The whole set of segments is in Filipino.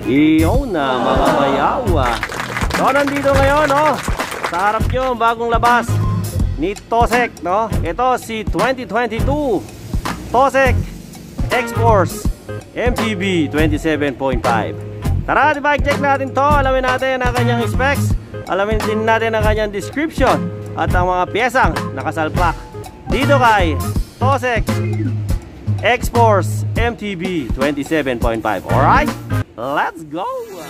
Iyon na mga bayaw. So nandito ngayon sa harap nyo bagong labas ni Tosek Ito si 2022 Tosek X-Force MTB 27.5. Tara, bike check natin to. Alamin natin ang kanyang specs. Alamin din natin ang kanyang description at ang mga piyesang nakasalpak dito kay Tosek X-Force MTB 27.5. Alright, let's go!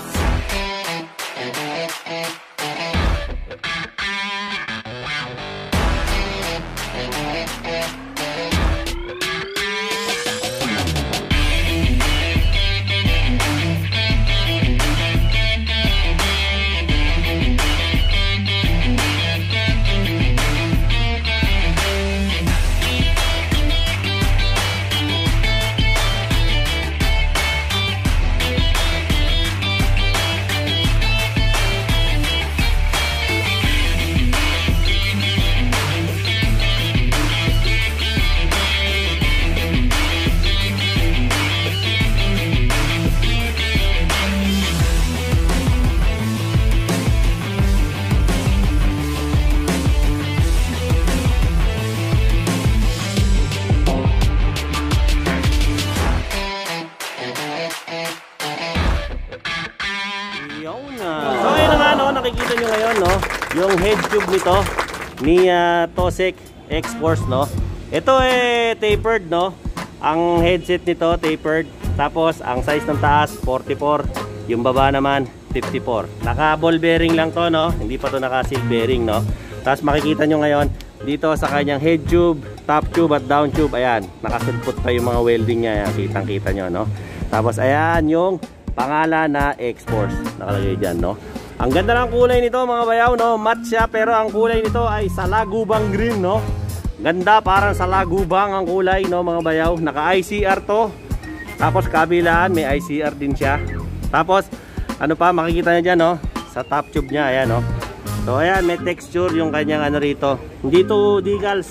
So ayun na nga nakikita nyo ngayon yung head tube nito ni Tosek X-Force Ito tapered Ang headset nito tapered. Tapos ang size ng taas 44, yung baba naman 54. Naka ball bearing lang to hindi pa to naka seal bearing Tapos makikita nyo ngayon dito sa kanyang head tube, top tube at down tube, ayan, nakasulpot pa yung mga welding niya, ayan, kitang kita nyo Tapos ayan yung pangalan na X-Force nakalagay dyan Ang ganda ng kulay nito mga bayaw matte siya, pero ang kulay nito ay salagubang green Ganda, parang salagubang ang kulay mga bayaw. Naka ICR to. Tapos kabilaan may ICR din siya. Tapos ano pa makikita nyo dyan sa top tube nya, ayan So ayan, may texture yung kanyang rito. Hindi to decals.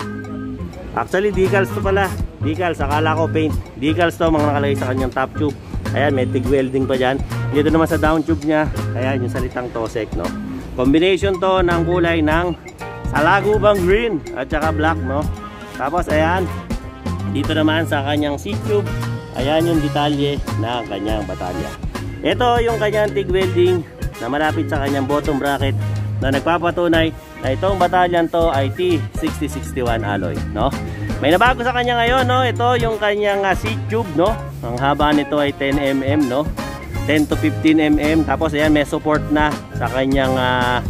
Actually decals to pala. Decals, akala ko paint. Decals to mga nakalagay sa kanyang top tube. Ayan, may TIG welding pa dyan. Dito naman sa down tube nya, ayan yung salitang Tosek Combination to ng kulay ng salagubang green at saka black Tapos ayan, dito naman sa kanyang seat tube, ayan yung detalye na kanyang batalya. Ito yung kanyang TIG welding na malapit sa kanyang bottom bracket na nagpapatunay na itong batalyan to ay T6061 alloy May nabago sa kanya ngayon ito yung kanyang seat tube Ang haba nito ay 10 mm 10 to 15 mm. Tapos ayan, may support na sa kanyang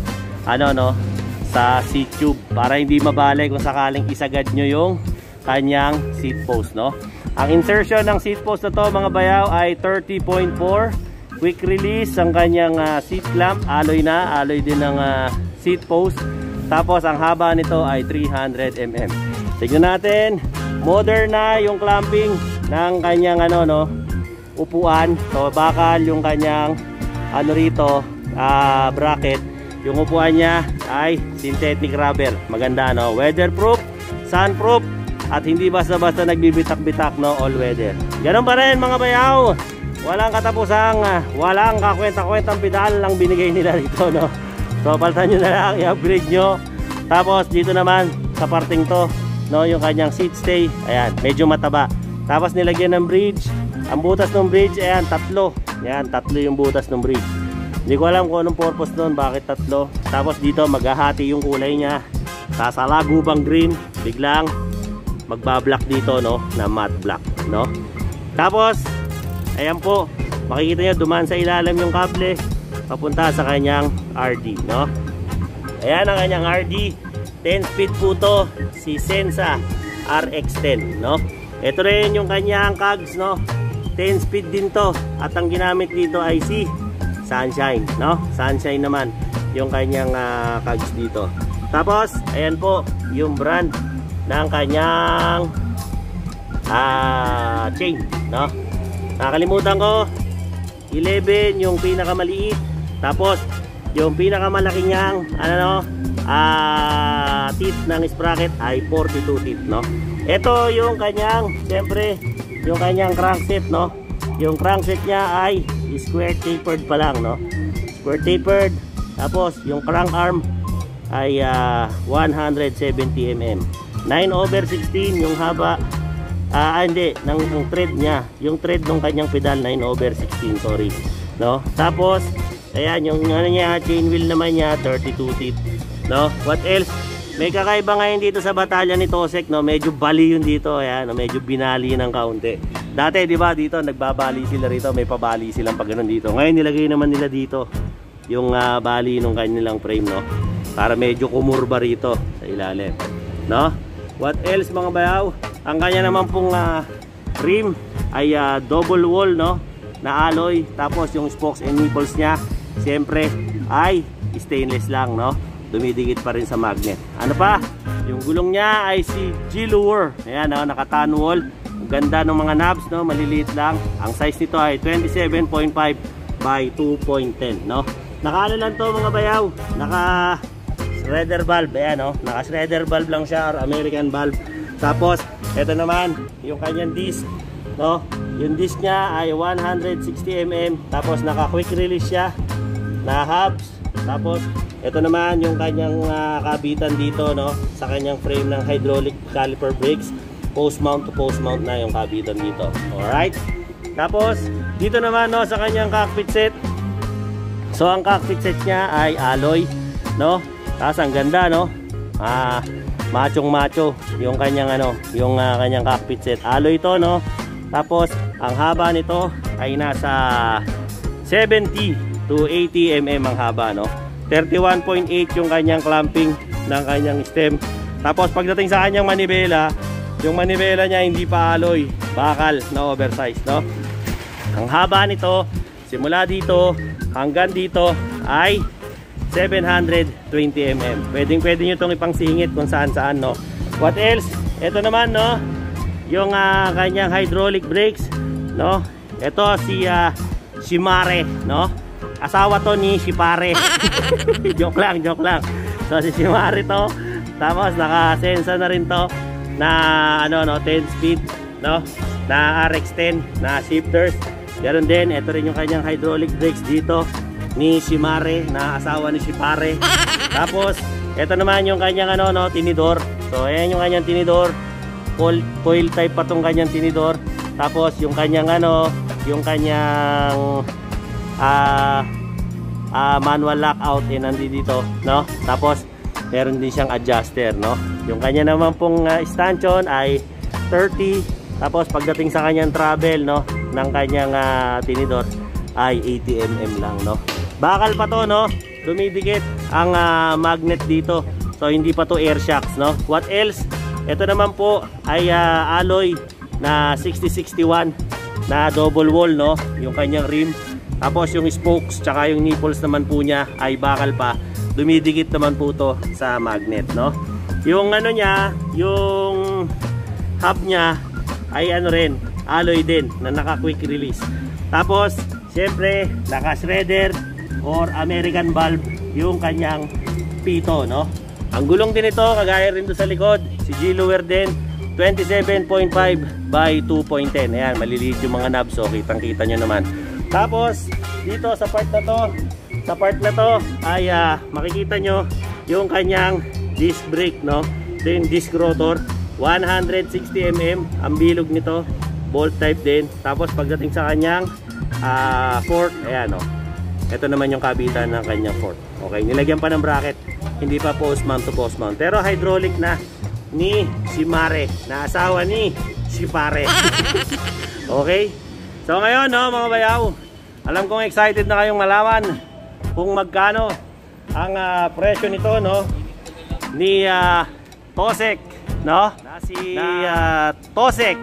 sa seat tube para hindi mabali kung sakaling isagad nyo yung kanyang seat post Ang insertion ng seat post na to mga bayaw ay 30.4. Quick release ang kanyang seat clamp, alloy din ng seat post. Tapos ang haba nito ay 300 mm. Tignan natin, modern na yung clamping ng kanyang upuan. So bakal yung kanyang rito bracket. Yung upuan niya ay synthetic rubber. Maganda weatherproof, sunproof, at hindi basta-basta nagbibitak-bitak all weather. Ganun pa rin mga bayaw. Walang katapusang, walang kakwenta-kwentang pedal lang binigay nila dito So paltan nyo na lang, i-upgrade nyo. Tapos dito naman sa parting to yung kanyang seat stay, ayan, medyo mataba. Tapos nilagyan ng bridge. Ang butas ng bridge, ayan, tatlo. Ayan, tatlo yung butas ng bridge. Hindi ko alam kung anong purpose nun, bakit tatlo. Tapos dito maghahati yung kulay niya sa salagubang green. Biglang magbablock dito na matte black Tapos ayan po, makikita nyo dumaan sa ilalim yung kable papunta sa kanyang RD Ayan ang kanyang RD. 10 speed po to, si Sensa RX10 Ito rin yung kanyang cogs 10 speed din to. At ang ginamit dito ay si Sunshine Sunshine naman yung kanyang cogs dito. Tapos ayan po yung brand ng kanyang chain nakalimutan ko, 11 yung pinakamaliit. Tapos yung pinakamalaki niyang teeth ng sprocket ay 42 teeth Ito yung kanyang, siyempre yung kanyang crankshaft yung crankset niya ay square tapered pa lang, no? Square tapered. Tapos yung crank arm ay 170 mm. 9/16 yung haba. Hindi, ng thread niya. Yung thread ng kanyang pedal 9/16, sorry, no? Tapos ayan, yung ano niya, chain wheel naman niya 32 teeth, no? What else? May kakaiba ngayon dito sa batalya ni Tosek, no? Medyo bali yun dito, ayan, no? Medyo binali ng kaunti. Dati, di ba, dito nagbabali sila rito, may pabali silang pag ganun dito. Ngayon nilagay naman nila dito yung bali ng kanilang frame, no? Para medyo kumurba rito sa ilalim, no? What else, mga bayaw? Ang kanya naman pong rim ay double wall, no? Na alloy. Tapos yung spokes and nipples niya, siyempre ay stainless lang, no? Dumidikit pa rin sa magnet. Ano pa? Yung gulong niya ay si G-Lure. Ayan, no? Naka-tan wall. Ang ganda ng mga knobs, no? Maliliit lang. Ang size nito ay 27.5 by 2.10, no? Naka ano lang to, mga bayaw? Naka shredder valve. Ayan, no? Naka shredder valve lang siya, or American valve. Tapos ito naman yung kanyang disc, no? Yung disc niya ay 160 mm. Tapos naka quick release siya na hubs. Tapos ito naman yung kanyang kabitan dito, no? Sa kanyang frame ng hydraulic caliper brakes. Post mount to post mount na yung kabitan dito. Alright. Tapos dito naman, no, sa kanyang cockpit set. So ang cockpit set niya ay alloy, no? Tapos ang ganda, no? Machong macho yung kanyang ano, yung kanyang cockpit set. Alloy ito, no? Tapos ang haba nito ay nasa 70 to 80 mm ang haba, no? 31.8 yung kanyang clamping ng kanyang stem. Tapos pagdating sa kanyang manibela, yung manibela niya hindi pa alloy, bakal na oversize, no? Ang haba nito simula dito hanggang dito ay 720 mm. Pwede nyo itong ipangsingit kung saan-saan, no? What else? Ito naman, no? Yung kanyang hydraulic brakes, no? Ito si Shimare, no? Asawa to ni Shipare. Joke lang, joke lang. So si Shimare to. Tapos naka-sensa na rin to na ano, no, 10 speed, no? Na RX10 na shifters. Ganoon din, ito rin yung kanyang hydraulic brakes dito ni Shimare, na asawa ni Shipare. Tapos ito naman yung kanyang ano, no, tinidor. So ayan yung kanyang tinidor. Coil type pa tong kanyang tinidor. Tapos yung kanyang ano, yung kanyang manual lockout nandito, no? Tapos meron din siyang adjuster, no? Yung kanya naman pong stanchion ay 30. Tapos pagdating sa kanyang travel, no, ng kanyang tinidor ay 80 mm lang, no? Bakal pa to, no? Dumidikit ang magnet dito. So hindi pa to air shocks, no? What else? Ito naman po ay alloy na 6061 na double wall, no? Yung kanyang rim. Tapos yung spokes tsaka yung nipples naman po niya ay bakal pa. Dumidikit naman po to sa magnet, no? Yung ano niya, yung hub niya ay ano rin, alloy din na naka quick release. Tapos syempre naka shredder or American valve yung kanyang pito, no? Ang gulong din ito, kagaya rin doon sa likod, si G-Lure din, 27.5 by 2.10. Ayan, maliliit yung mga knobs, so kitang kita nyo naman. Tapos dito sa part na to ay makikita nyo yung kanyang disc brake, no? Ito yung disc rotor, 160 mm ang bilog nito, bolt type din. Tapos pagdating sa kanyang fork, ayan, no? Ito naman yung kabitan ng kanyang fork. Okay, nilagyan pa ng bracket, hindi pa post mount to post mount, pero hydraulic na ni Shimare, na asawa ni Shipare. Okay. So ngayon, no, mga bayaw, alam kong excited na kayong malaman kung magkano ang presyo nito, no, ni Tosek, no? Si Tosek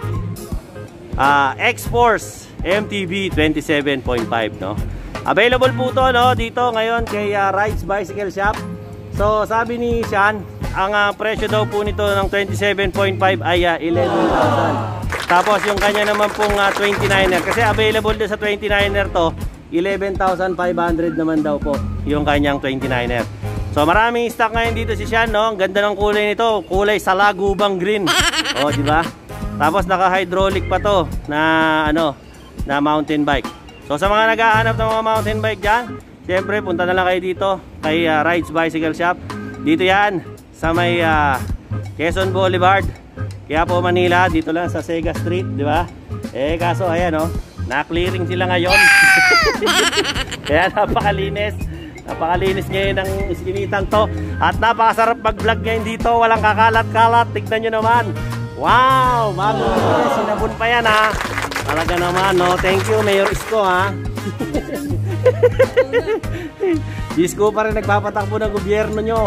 X-Force MTB 27.5, no? Available po to, no, dito ngayon kay Rides Bicycle Shop. So sabi ni Sean, ang presyo daw po nito ng 27.5 ay 11,000. Tapos yung kanya naman pong 29er, kasi available din sa 29er to, 11,500 naman daw po yung kanyang 29er. So maraming stock ngayon dito si Sean, no? Ang ganda ng kulay nito, kulay salagubang green. Oh, di ba? Tapos naka-hydraulic pa to na ano, na mountain bike. So sa mga naghahanap ng mga mountain bike dyan, siyempre punta na lang kayo dito kay Rides Bicycle Shop. Dito yan sa may Quezon Boulevard, Quiapo, Manila. Dito lang sa Sega Street, di ba? Eh kaso ayan oh, na-clearing sila ngayon. Kaya napakalinis. Napakalinis ngayon ng iskinitang to. At napakasarap mag-vlog ngayon dito. Walang kakalat-kalat. Tignan nyo naman. Wow! Bago sinabon pa yan ha. Talaga naman no. Thank you Mayor Isko ha. Isko pa rin nagpapatakbo ng gobyerno nyo.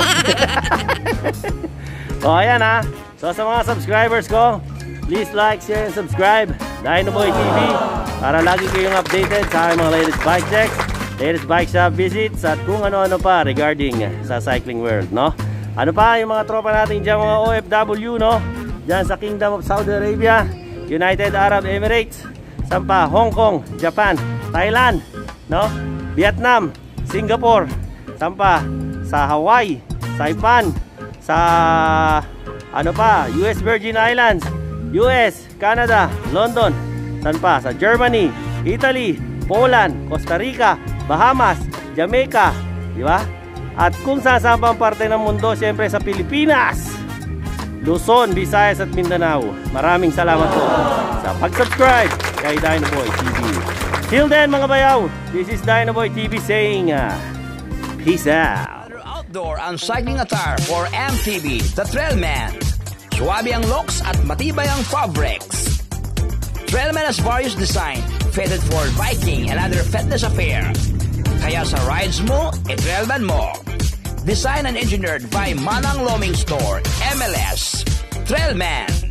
So ayan ha. So sa mga subscribers ko, please like, share, and subscribe Dynoboy TV para lagi kayong updated sa aking mga latest bike checks, latest bike shop visits, at kung ano-ano pa regarding sa cycling world, no? Ano pa yung mga tropa natin dyan, mga OFW, no? Dyan sa Kingdom of Saudi Arabia, United Arab Emirates, Sampa, Hong Kong, Japan, Thailand, no? Vietnam, Singapore, Sampa, sa Hawaii, Saipan, sa ano pa, US Virgin Islands, US, Canada, London, saan pa? Sa Germany, Italy, Poland, Costa Rica, Bahamas, Jamaica, di ba? At kung saan pang parte ng mundo, siyempre sa Pilipinas, Luzon, Visayas at Mindanao. Maraming salamat po sa pag-subscribe kay Dynoboy TV. Till then mga bayaw, this is Dynoboy TV saying peace out. Outdoor and cycling attire for MTB, the Trailman. Suwabe ang looks at matibay ang fabrics. Trailman has various design fitted for biking and other fitness affair. Kaya sa rides mo, i-Trailman mo. Designed and engineered by Manang Loming Store, MLS. Trailman.